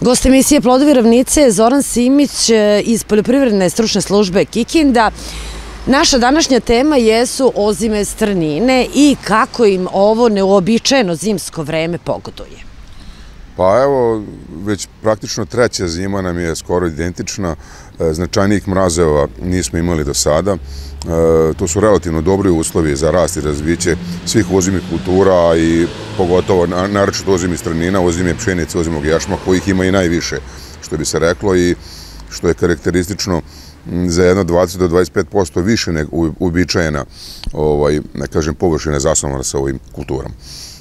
Gost emisije Plodovi ravnice je Zoran Simić iz Poljoprivredne stručne službe Kikinda. Naša današnja tema jesu ozime strnine i kako im ovo neuobičajeno zimsko vreme pogoduje. Pa evo, već praktično treća zima nam je skoro identična. Značajnijih mrazeva nismo imali do sada. To su relativno dobri uslovi za rast i razviće svih ozimih kultura i pogotovo naročito ozimih strnina, ozime pšenice, ozimog jašma, kojih ima i najviše, što bi se reklo, i što je karakteristično za jedno 20 do 25% više nego uobičajena, ne kažem, površina zasnovana sa ovim kulturama.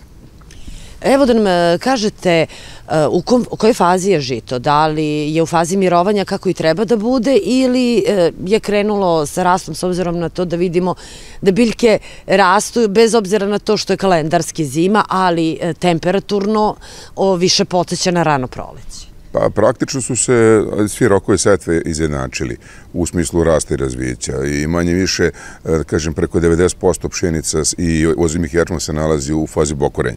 Evo da nam kažete u kojoj fazi je žito, da li je u fazi mirovanja kako i treba da bude ili je krenulo sa rastom s obzirom na to da vidimo da biljke rastu bez obzira na to što je kalendarski zima, ali temperaturno više podsjeća na rano proleće. Pa praktično su se svi rokovi setve izjednačili u smislu rasta i razvijeća i manje više, da kažem, preko 90% pšenica i ozimih ječma se nalazi u fazi bokorenja.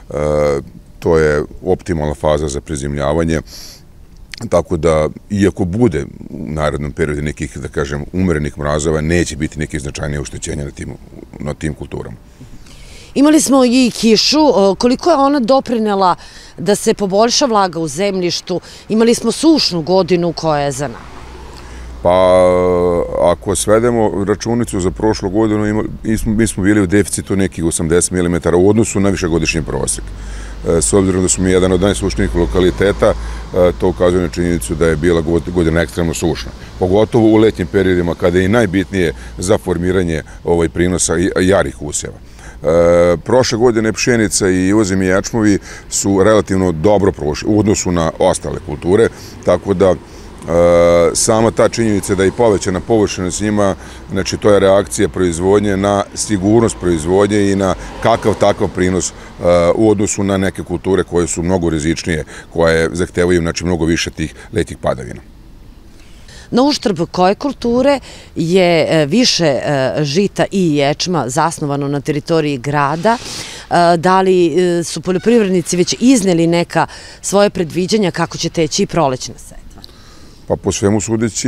To je optimalna faza za prezimljavanje, tako da, iako bude u narednom periodu nekih, da kažem, umerenih mrazova, neće biti nekih značajnije oštećenja na tim kulturama. Imali smo i kišu, koliko je ona doprinela da se poboljša vlaga u zemljištu? Imali smo sušnu godinu koja je za nama. Pa, ako svedemo računicu za prošlu godinu, mi smo bili u deficitu nekih 80 mm u odnosu na višegodišnji prosek. S obzirom da smo mi jedan od najsušnijih lokaliteta, to ukazuje na činjenicu da je bila godina ekstremno sušna. Pogotovo u letnjim periodima kada je i najbitnije za formiranje prinosa jarih usjeva. Prošle godine pšenica i ozimi ječmovi su relativno dobro prošli u odnosu na ostale kulture, tako da sama ta činjenica da je povećana površina s njima, znači to je reakcija proizvodnje na sigurnost proizvodnje i na kakav takav prinos u odnosu na neke kulture koje su mnogo rizičnije, koje zahtevaju mnogo više tih letnjih padavina. Na uštrb koje kulture je više žita i ječma zasnovano na teritoriji grada? Da li su poljoprivrednici već izneli neka svoje predviđanja kako će teći i prolećna setva? Pa po svemu sudeći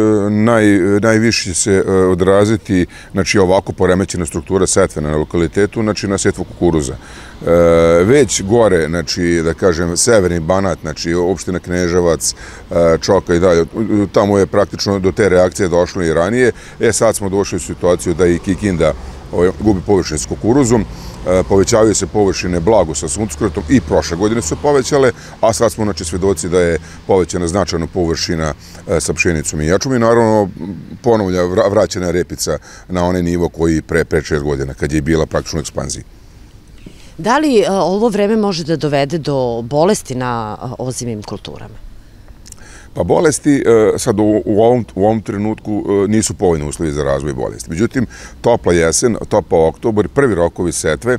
najviše će se odraziti ovako poremećena struktura setve na lokalitetu, na setvu kukuruza. Već gore, da kažem, severni Banat, opština Kneževac, Čoka i dalje, tamo je praktično do te reakcije došlo i ranije. Sad smo došli u situaciju da i Kikinda gubi površine s kukuruzom, povećavaju se površine blago sa suncokretom i prošle godine su povećale, a sad smo svedoci da je povećana značajna površina sa pšenicom i ječmom i naravno ponovlja vraćena repica na onaj nivo koji pre 6 godina, kad je bila praktično u ekspanziji. Da li ovo vreme može da dovede do bolesti na ozimim kulturama? Pa bolesti sad u ovom trenutku nisu povoljni uslovi za razvoj bolesti. Međutim, topla jesen, topao oktobar, prvi rokovi setve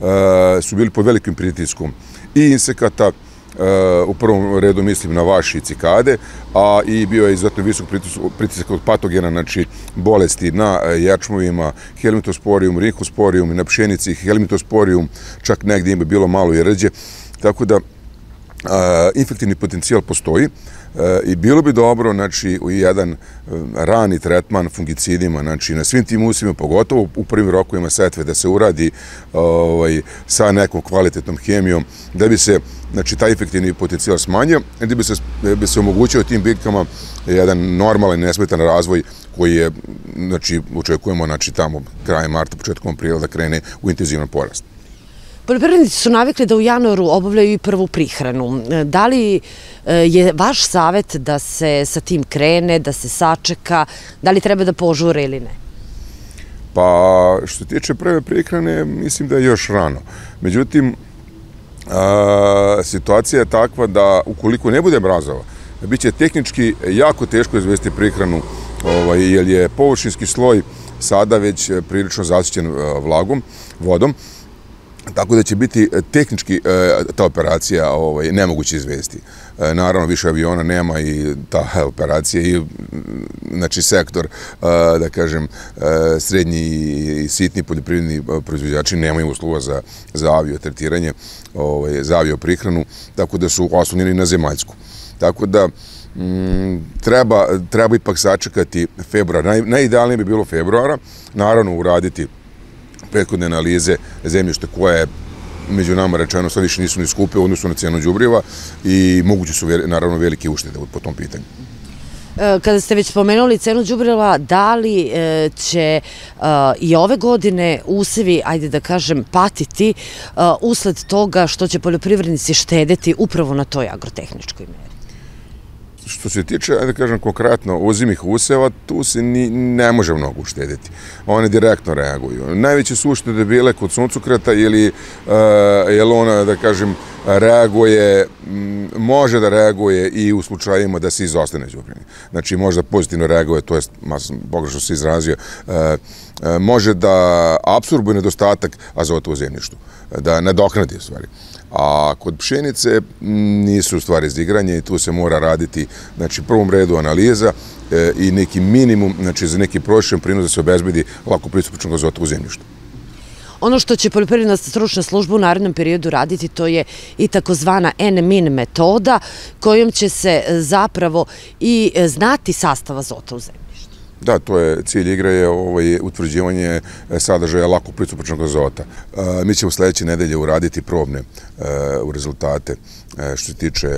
su bili pod velikim pritiskom i insekata, u prvom redu mislim na vaš i cikade, a i bio je izuzetno visok pritisak od patogena, znači bolesti na ječmovima, helmintosporium, rinhosporium, na pšenici, helmintosporium, čak negdje ima bilo malo i rđe, tako da infektivni potencijal postoji i bilo bi dobro u jedan rani tretman fungicidima, na svim tim usjevima, pogotovo u prvim rokovima setve, da se uradi sa nekom kvalitetnom hemijom, da bi se taj infektivni potencijal smanjio i da bi se omogućio tim biljkama jedan normalan, nesmetan razvoj koji je, očekujemo tamo krajem marta, početkom aprila da krene u intenzivan porast. Poljoprivrednici su navikli da u januaru obavljaju i prvu prihranu. Da li je vaš savjet da se sa tim krene, da se sačeka, da li treba da požure ili ne? Pa što se tiče prve prihrane, mislim da je još rano. Međutim, situacija je takva da ukoliko ne bude mrazova, bit će tehnički jako teško izvesti prihranu, jer je površinski sloj sada već prilično zasićen vlagom, vodom, Tako da će biti tehnički ta operacija nemoguće izvesti. Naravno, više aviona nema i ta operacija i znači sektor, da kažem, srednji i sitni poljoprivredni proizvođači nemaju uslova za aviotretiranje, za avioprihranu, tako da su oslonjeni na zemaljsku. Tako da treba ipak sačekati februar. Najidealnije bi bilo februara, naravno uraditi prethodne analize zemljišta koje među nama rečeno sad više nisu ni skupe u odnosu na cenu đubriva i moguće su naravno velike uštede po tom pitanju. Kada ste već spomenuli cenu đubriva, da li će i ove godine usevi, ajde da kažem, patiti usled toga što će poljoprivrednici štedeti upravo na toj agrotehničkoj meri? Što se tiče, da kažem konkretno, ozimih useva, tu se ne može mnogo uštediti. One direktno reaguju. Najveće su uštede bile kod suncokreta jer ona, da kažem, može da reaguje i u slučajima da se izostane đubrivo. Znači, može da pozitivno reaguje, to je, pogrešno se izrazio, može da apsorbuje nedostatak azota u zemljištu, da nadoknadi u stvari. A kod pšenice nisu stvari za igranje i tu se mora raditi, znači, prvom redu analiza i neki minimum, znači, za neki prosječan prinos da se obezbedi lako pristupačnog azota u zemljištu. Ono što će poljoprivredna stručna služba u narednom periodu raditi, to je i takozvana N-min metoda, kojom će se zapravo i znati sastav azota u zemljištu. Da, to je cilj igre, je utvrđivanje sadržaja lako pristupačnog azota. Mi ćemo sledeće nedelje uraditi probne rezultate što se tiče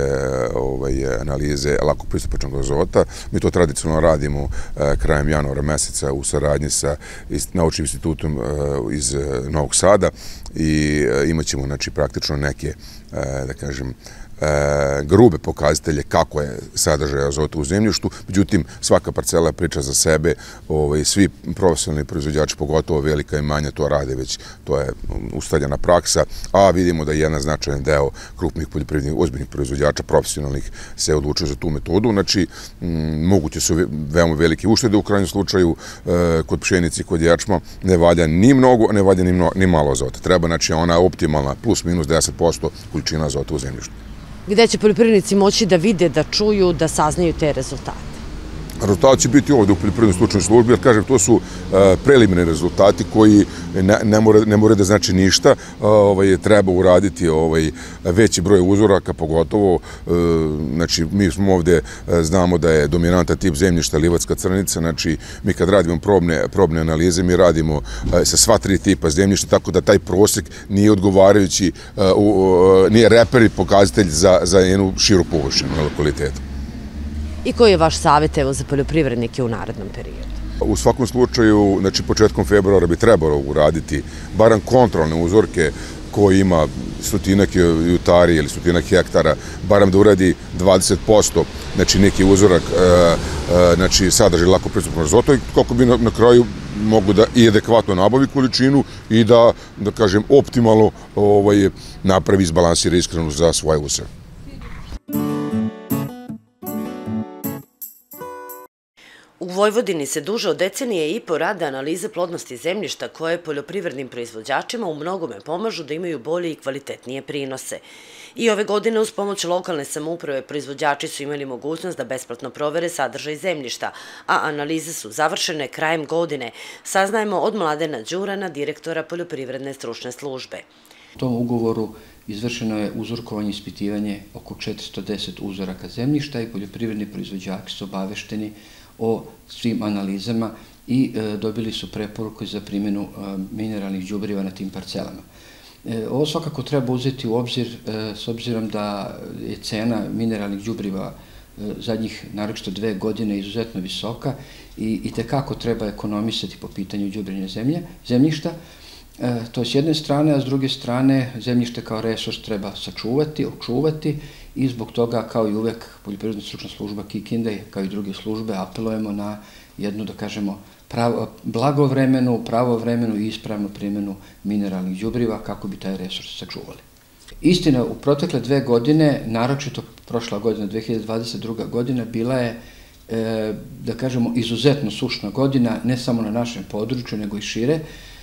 analize lako pristupačnog azota. Mi to tradicionalno radimo krajem januara meseca u saradnji sa Naučnim institutom iz Novog Sada i imat ćemo praktično neke, da kažem, grube pokazatelje kako je sadržaj azota u zemljištu. Međutim, svaka parcela priča za sebe, svi profesionalni proizvođači, pogotovo velika i manja, to rade već, to je ustaljena praksa, a vidimo da je jedan značajan deo krupnih poljoprivrednih ozbiljnih proizvođača, profesionalnih, se odlučuje za tu metodu. Znači, moguće su veoma velike uštede u krajnjem slučaju kod pšenice i kod ječma. Ne valja ni mnogo, ne valja ni malo azota. Treba, znači, ona optimalna plus minus 10% količina azota u zemljištu. Gde će poljoprivrednici moći da vide, da čuju, da saznaju te rezultate? Rezultat će biti ovde u poljoprivrednoj stručnoj službi, jer kažem, to su preliminarni rezultati koji ne moraju da znači ništa. Treba uraditi veći broj uzoraka, pogotovo, znači, mi smo ovde, znamo da je dominantan tip zemljišta livatska crnica, znači, mi kad radimo probne analize, mi radimo sa sva tri tipa zemljišta, tako da taj prosek nije odgovarajući, nije reper i pokazatelj za jednu širu površinu na lokalitetu. I koji je vaš savjet, evo, za poljoprivrednike u narednom periodu? U svakom slučaju, znači, početkom februara bi trebalo uraditi barem kontrolne uzorke koji ima stotinak jutari ili stotinak hektara, barem da uradi 20%, znači, neki uzorak, znači, sadrži lako pristupnog azota i kako bi na kraju mogu da i adekvatno nabavi količinu i da kažem, optimalno napravi izbalansira ishranu za svoje useve. U Vojvodini se duže od decenije i po rade analize plodnosti zemljišta koje poljoprivrednim proizvođačima u mnogome pomažu da imaju bolje i kvalitetnije prinose. I ove godine uz pomoć lokalne samouprave proizvođači su imali mogućnost da besplatno provere sadržaj zemljišta, a analize su završene krajem godine, saznajemo od Mladena Đurana, direktora poljoprivredne stručne službe. U tom ugovoru izvršeno je uzorkovanje i ispitivanje oko 410 uzoraka zemljišta i poljoprivredni proizvođači su obavešteni o svim analizama i dobili su preporuku za primjenu mineralnih đubriva na tim parcelama. Ovo svakako treba uzeti u obzir s obzirom da je cena mineralnih đubriva zadnjih naročito 2 godine izuzetno visoka i tekako treba ekonomisati po pitanju đubrivanja zemljišta. To je s jedne strane, a s druge strane zemljište kao resurs treba sačuvati, očuvati i zbog toga, kao i uvek, poljoprivredna stručna služba Kikinde, kao i druge službe, apelujemo na jednu, da kažemo, blagovremenu, pravovremenu i ispravnu primjenu mineralnih đubriva kako bi taj resurs sačuvali. Istina, u protekle 2 godine, naročito prošla godina, 2022. godina, bila je, da kažemo, izuzetno sušna godina, ne samo na našem području, nego i šire.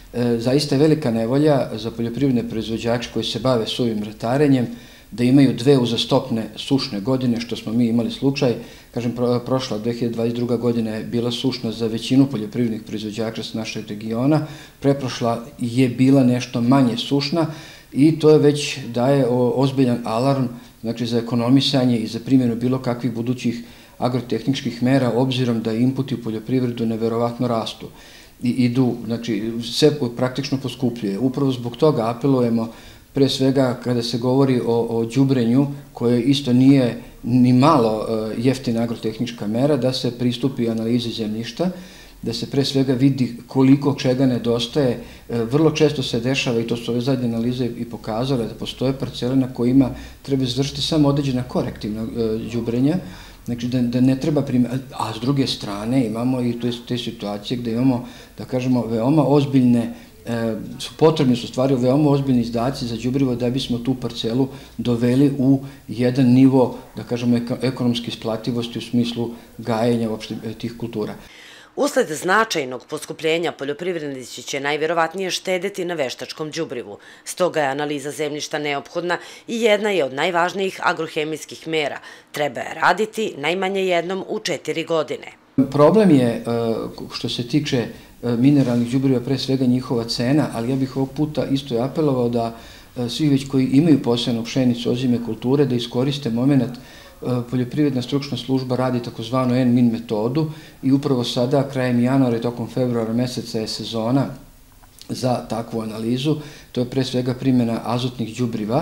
Zaista je velika nevolja za poljoprivredne proizvođače koji se bave suvim ratarenjem da imaju dve uzastopne sušne godine, što smo mi imali slučaj. Kažem, prošla 2022. godina je bila sušna za većinu poljoprivrednih proizvođača s našeg regiona, preprošla je bila nešto manje sušna i to je već daje ozbiljan alarm, znači za ekonomisanje i za primjenu bilo kakvih budućih agrotehničkih mera, obzirom da inputi u poljoprivredu neverovatno rastu i idu, znači sve praktično poskupljuje. Upravo zbog toga apelujemo pre svega kada se govori o đubrenju, koje isto nije ni malo jeftina agrotehnička mera, da se pristupi analizi zemljišta, da se pre svega vidi koliko čega nedostaje. Vrlo često se dešava, i to su ove zadnje analize i pokazale, da postoje parcele na kojima treba izvršiti samo određena korektivna đubrenja, znači da ne treba a s druge strane imamo i te situacije gde imamo, da kažemo, veoma ozbiljne, potrebni su stvari veoma ozbiljni izdaci za đubrivo da bismo tu parcelu doveli u jedan nivo, da kažemo, ekonomske isplativosti u smislu gajenja uopšte tih kultura. Usled značajnog poskupljenja poljoprivrednici će najverovatnije štedeti na veštačkom đubrivu. Stoga je analiza zemljišta neophodna i jedna je od najvažnijih agrohemijskih mera. Treba je raditi najmanje jednom u 4 godine. Problem je, što se tiče mineralnih đubriva, pre svega njihova cena, ali ja bih ovog puta isto je apelovao da svi već koji imaju posejanu pšenicu, ozime kulture, da iskoriste moment. Poljoprivredna stručna služba radi takozvanu N-min metodu i upravo sada, krajem januara i tokom februara meseca je sezona za takvu analizu. To je pre svega primjena azotnih đubriva.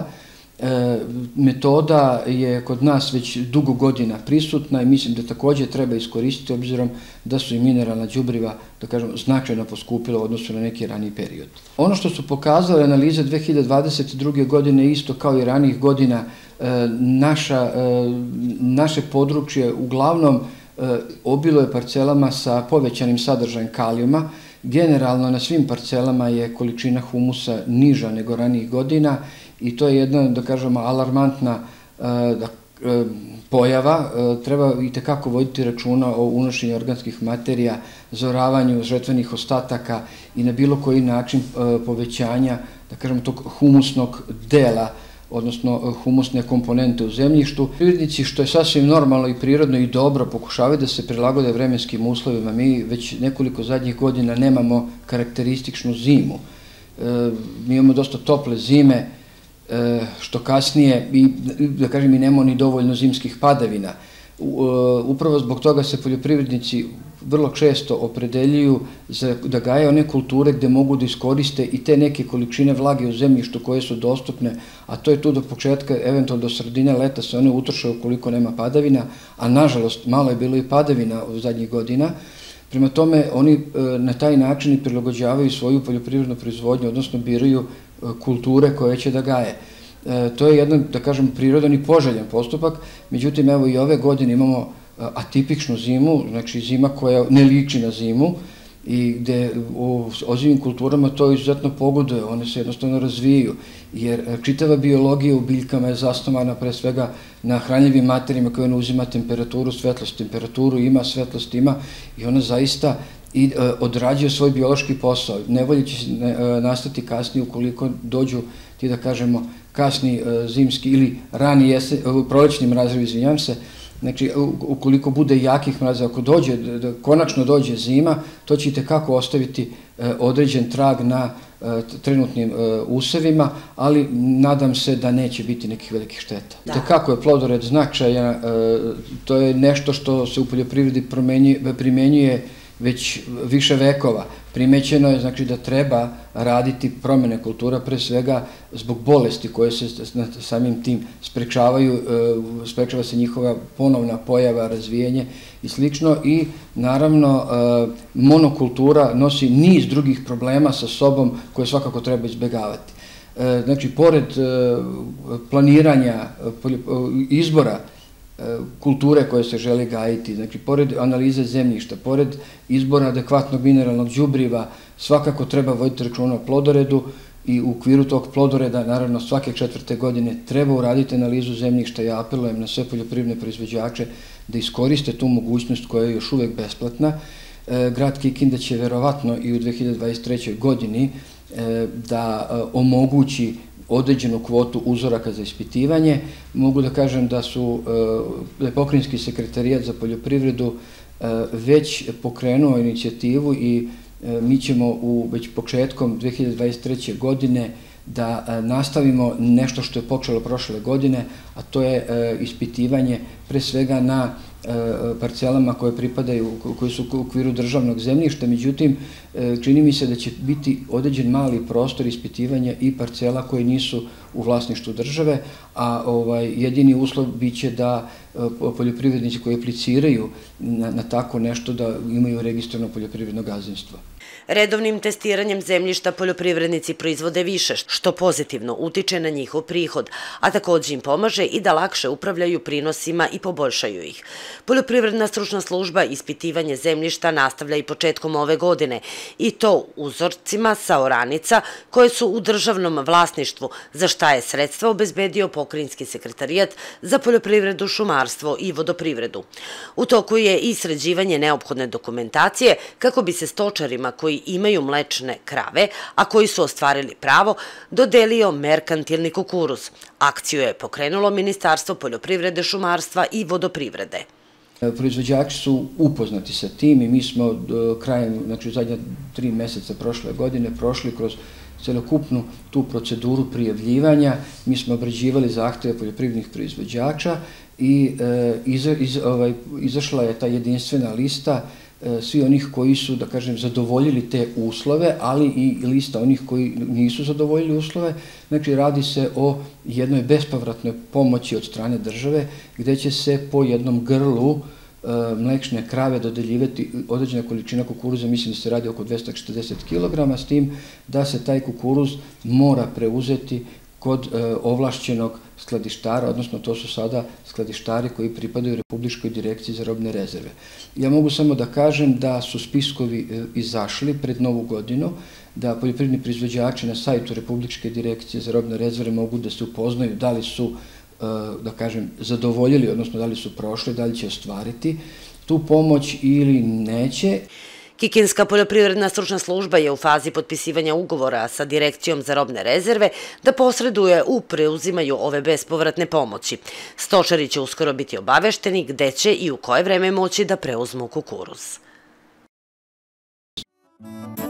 Metoda je kod nas već dugo godina prisutna i mislim da takođe treba iskoristiti, obzirom da su i mineralna đubriva, da kažem, značajno poskupila u odnosu na neki raniji period. Ono što su pokazale analize 2022. godine, isto kao i ranijih godina, naše područje uglavnom obilo je parcelama sa povećanim sadržajem kalijuma. Generalno na svim parcelama je količina humusa niža nego ranijih godina i to je jedna, da kažemo, alarmantna pojava. Treba i tekako voditi računa o unošenju organskih materija, zaoravanju žetvenih ostataka i na bilo koji način povećanja, da kažemo, tog humusnog dela, odnosno humusne komponente u zemljištu. Privrednici, što je sasvim normalno i prirodno i dobro, pokušavaju da se prilagode vremenskim uslovima. Mi već nekoliko zadnjih godina nemamo karakterističnu zimu. Mi imamo dosta tople zime, što kasnije, da kažem, i nemamo ni dovoljno zimskih padavina. Upravo zbog toga se poljoprivrednici vrlo često opredeljuju da gaje one kulture gde mogu da iskoriste i te neke količine vlage u zemljištu koje su dostupne, a to je tu do početka, eventualno do sredine leta se one utroše ukoliko nema padavina, a nažalost malo je bilo i padavina u zadnjih godina. Prema tome, oni na taj način i prilagođavaju svoju poljoprivrednu proizvodnju, odnosno biraju kulture koje će da gaje. To je jedan, da kažem, prirodan i poželjan postupak, međutim, evo i ove godine imamo atipičnu zimu, znači zima koja ne liči na zimu i gde u ozimim kulturama to izuzetno pogoduje, one se jednostavno razvijaju, jer čitava biologija u biljkama je zasnovana pre svega na hranjivim materijama koje ona uzima temperaturu, svetlost, temperaturu ima, svetlost ima i ona zaista odrađuje svoj biološki posao. Nevolje će nastati kasnije ukoliko dođu ti, da kažemo, kasni zimski ili rani prolećni mrazevi, izvinjam se, znači ukoliko bude jakih mrazeva, ako konačno dođe zima, to će i tekako ostaviti određen trag na trenutnim usevima, ali nadam se da neće biti nekih velikih šteta. Tekako je plodored značajan, to je nešto što se u poljoprivredi primenjuje već više vekova. Primećeno je, znači, da treba raditi promene kultura, pre svega zbog bolesti koje se samim tim sprečava se njihova ponovna pojava, razvijenje i slično i naravno monokultura nosi niz drugih problema sa sobom koje svakako treba izbegavati. Znači, pored planiranja izbora kulture koje se želi gajiti, znači pored analize zemljišta, pored izbora adekvatnog mineralnog đubriva, svakako treba voditi računa o plodoredu i u okviru tog plodoreda, naravno svake 4. godine treba uraditi analizu zemljišta. Ja apelujem na sve poljoprivredne proizvođače da iskoriste tu mogućnost koja je još uvek besplatna. grad Kikinda će verovatno i u 2023. godini da omogući određenu kvotu uzoraka za ispitivanje. Mogu da kažem da je Pokrajinski sekretarijat za poljoprivredu već pokrenuo inicijativu i mi ćemo već početkom 2023. godine da nastavimo nešto što je počelo prošle godine, a to je ispitivanje pre svega na parcelama koje su u okviru državnog zemljišta. Međutim, čini mi se da će biti određen mali prostor ispitivanja i parcela koje nisu u vlasništvu države, a jedini uslov biće da poljoprivrednici koji apliciraju na tako nešto da imaju registrovano poljoprivredno gazdinstvo. Redovnim testiranjem zemljišta poljoprivrednici proizvode više, što pozitivno utiče na njihov prihod, a također im pomaže i da lakše upravljaju prinosima i poboljšaju ih. Poljoprivredna stručna služba ispitivanje zemljišta nastavlja i početkom ove godine, i to uzorcima sa oranica koje su u državnom vlasništvu, za šta je sredstva obezbedio Pokrajinski sekretarijat za poljoprivredu, šumarstvo i vodoprivredu. U toku je i sređivanje neophodne dokumentacije kako bi se stočarima koji imaju mlečne krave, a koji su ostvarili pravo, dodelio merkantilni kukuruz. Akciju je pokrenulo Ministarstvo poljoprivrede, šumarstva i vodoprivrede. Proizvođači su upoznati sa tim i mi smo krajem, znači u zadnja 3 meseca prošle godine prošli kroz celokupnu tu proceduru prijavljivanja. Mi smo obrađivali zahteve poljoprivrednih proizvođača i izašla je ta jedinstvena lista svi onih koji su, da kažem, zadovoljili te uslove, ali i lista onih koji nisu zadovoljili uslove. Znači, radi se o jednoj bespovratnoj pomoći od strane države, gde će se po jednom grlu mlečne krave dodeljivati određena količina kukuruza, mislim da se radi oko 240 kg, s tim da se taj kukuruz mora preuzeti kod ovlašćenog skladištara, odnosno to su sada skladištari koji pripadaju Republičkoj direkciji za robne rezerve. Ja mogu samo da kažem da su spiskovi izašli pred Novu godinu, da poljoprivredni proizvođači na sajtu Republičke direkcije za robne rezerve mogu da se upoznaju da li su, da kažem, zadovoljili, odnosno da li su prošli, da li će ostvariti tu pomoć ili neće. Kikinska poljoprivredna stručna služba je u fazi potpisivanja ugovora sa Direkcijom za robne rezerve da posreduje u preuzimaju ove bespovratne pomoći. Stočari će uskoro biti obavešteni gde će i u koje vreme moći da preuzmu kukuruz.